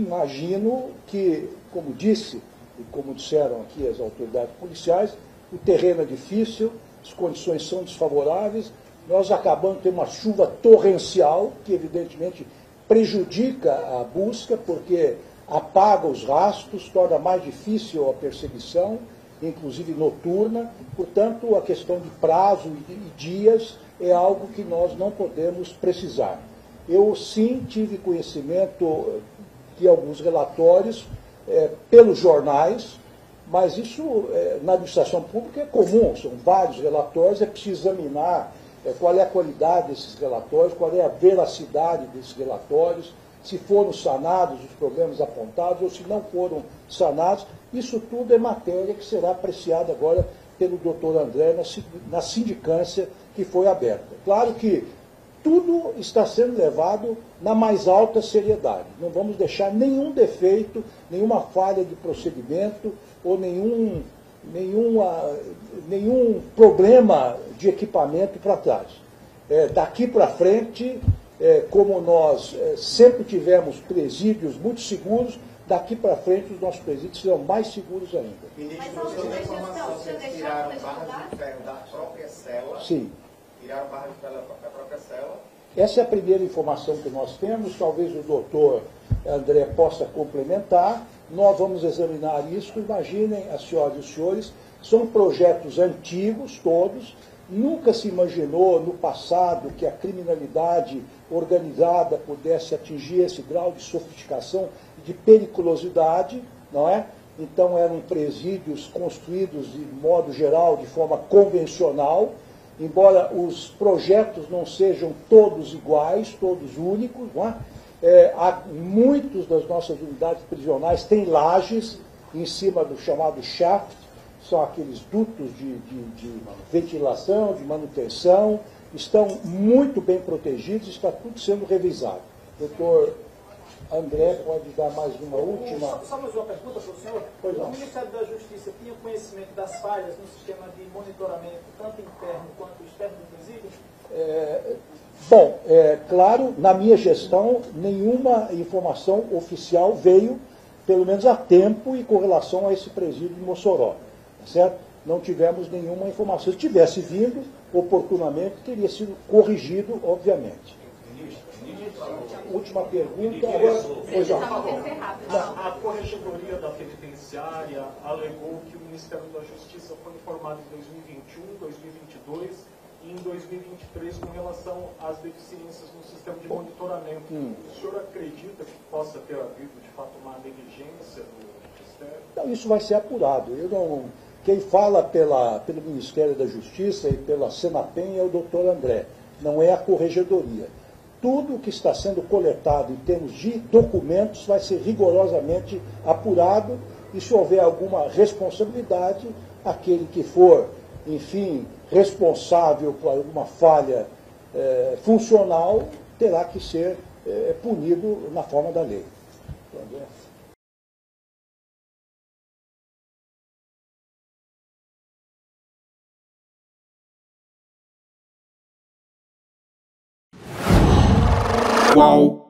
imagino que, como disse, e como disseram aqui as autoridades policiais, o terreno é difícil, as condições são desfavoráveis, nós acabamos de ter uma chuva torrencial, que evidentemente prejudica a busca, porque apaga os rastros, torna mais difícil a perseguição, inclusive noturna. Portanto, a questão de prazo e dias é algo que nós não podemos precisar. Eu, sim, tive conhecimento de alguns relatórios pelos jornais, mas isso na administração pública é comum, são vários relatórios, é preciso examinar qual é a qualidade desses relatórios, qual é a veracidade desses relatórios, se foram sanados os problemas apontados ou se não foram sanados. Isso tudo é matéria que será apreciada agora pelo doutor André na sindicância que foi aberta. Claro que tudo está sendo levado na mais alta seriedade. Não vamos deixar nenhum defeito, nenhuma falha de procedimento ou nenhum problema de equipamento para trás. Daqui para frente, como nós sempre tivemos presídios muito seguros, daqui para frente os nossos presídios serão mais seguros ainda. Mas a última gestão, o senhor deixaram barra de ferro da própria cela? Sim. Tiraram barra de ferro da própria cela? Essa é a primeira informação que nós temos, talvez o doutor André possa complementar. Nós vamos examinar isso. Imaginem, as senhoras e os senhores, são projetos antigos todos, nunca se imaginou no passado que a criminalidade organizada pudesse atingir esse grau de sofisticação e de periculosidade, não é? Então eram presídios construídos de modo geral, de forma convencional, embora os projetos não sejam todos iguais, todos únicos, não é? Muitos das nossas unidades prisionais têm lajes em cima do chamado shaft, são aqueles dutos de ventilação, de manutenção, estão muito bem protegidos, está tudo sendo revisado. Doutor André pode dar mais uma última... Só mais uma pergunta para o senhor. Pois não. O Ministério da Justiça tinha conhecimento das falhas no sistema de monitoramento, tanto interno quanto externo do presídio? Claro, na minha gestão, nenhuma informação oficial veio, pelo menos a tempo, e com relação a esse presídio de Mossoró. Certo? Não tivemos nenhuma informação. Se tivesse vindo, oportunamente, teria sido corrigido, obviamente. Última pergunta. A Corregedoria da Penitenciária alegou que o Ministério da Justiça foi informado em 2021, 2022 e em 2023 com relação às deficiências no sistema de monitoramento. O senhor acredita que possa ter havido, de fato, uma negligência do Ministério? Então, isso vai ser apurado. Quem fala pelo Ministério da Justiça e pela Senapen é o doutor André, não é a Corregedoria. Tudo o que está sendo coletado em termos de documentos vai ser rigorosamente apurado, e se houver alguma responsabilidade, aquele que for, enfim, responsável por alguma falha funcional terá que ser punido na forma da lei. Qual?